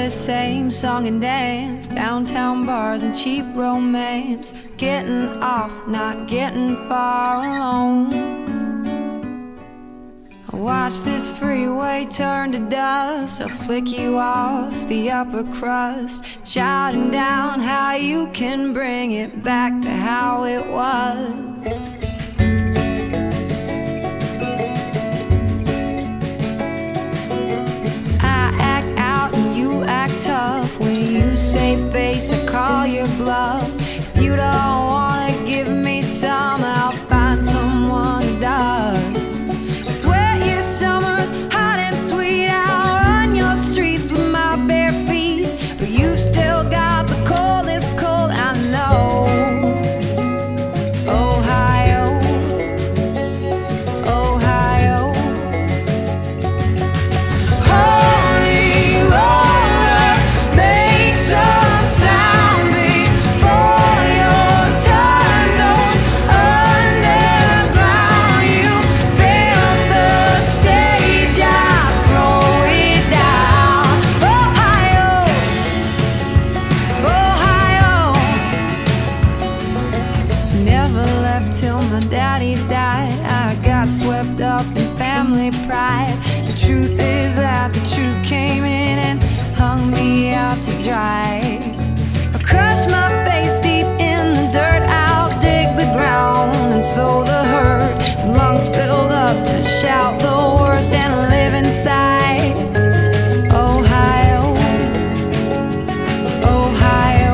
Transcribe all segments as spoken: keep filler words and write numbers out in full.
the same song and dance, downtown bars and cheap romance, getting off, not getting far alone. I watch this freeway turn to dust, I'll flick you off the upper crust, shouting down how you can bring it back to how it was. Tough when you say face, I call your bluff. If you don't wanna give me some, I'll find someone who does. Sweat your summers hot and sweet, I'll run your streets with my bare feet, but you still got the coldest cold I know. Ohio, Ohio. Holy roller, make some sound before your time goes underground. You built the stage, I throw it down. Ohio, Ohio. Never left till my daddy died. I got swept up in family pride. The truth is that the truth came in and hung me out to dry. I crushed my face deep in the dirt, I'll dig the ground and sow the hurt. Lungs filled up to shout the worst and live inside. Ohio, Ohio.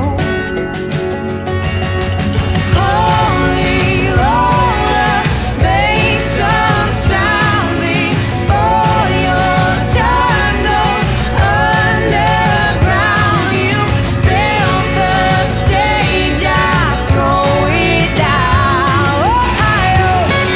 Holy roller, make some sound before your time goes underground. You built the stage, I throw it down. Ohio.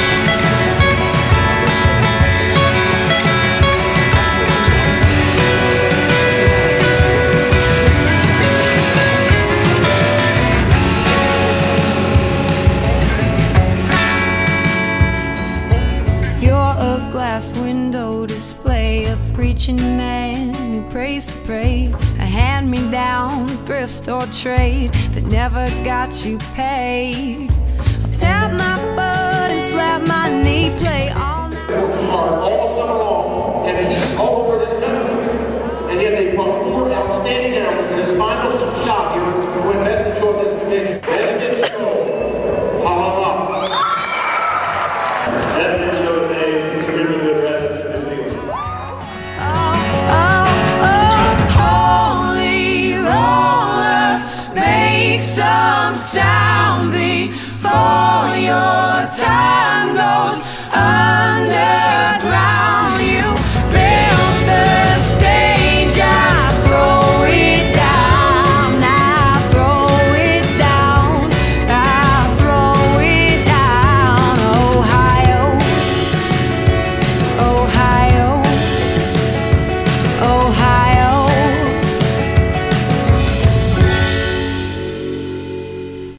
You're a glass window display, a preaching man who prays to pray, a hand-me-down thrift store trade that never got you paid. I'll tap my foot and slap my knee, play all night. Hard all summer long, and he's all over this country, and yet they put four outstanding hours in this final shot here